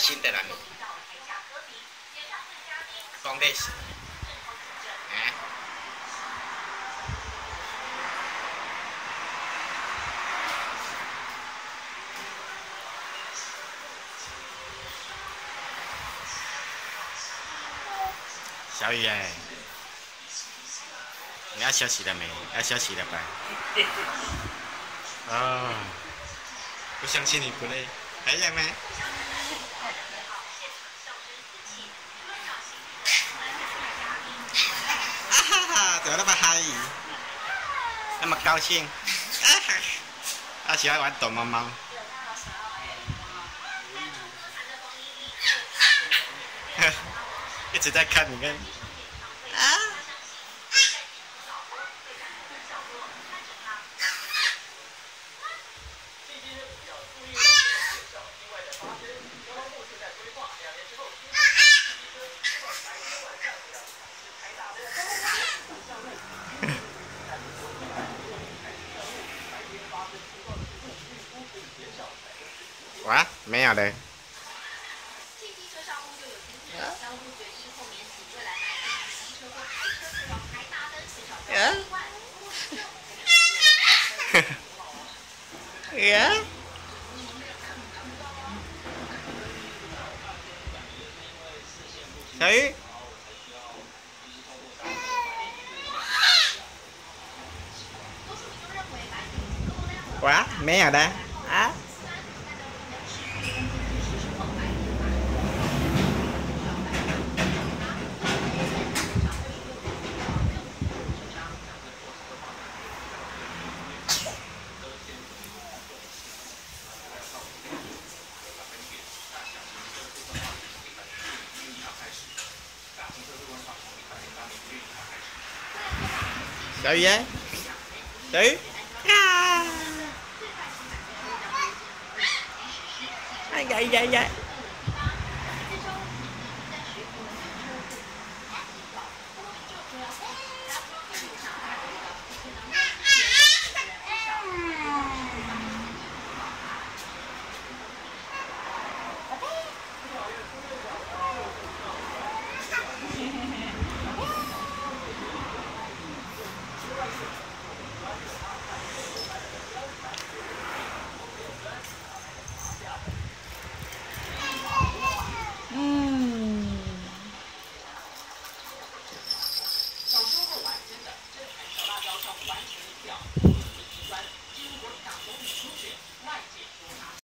心的人，讲历史，哎。小雨哎，你要休息了没？要休息了吧？哦，不相信你不累，还有吗？啊哈哈，怎么那么嗨？那么高兴？啊哈，他喜欢玩躲猫猫。一直在看你跟啊。哇，没有的。小鱼，哇，没有的啊。小鱼，小鱼，啊！哎呀呀呀！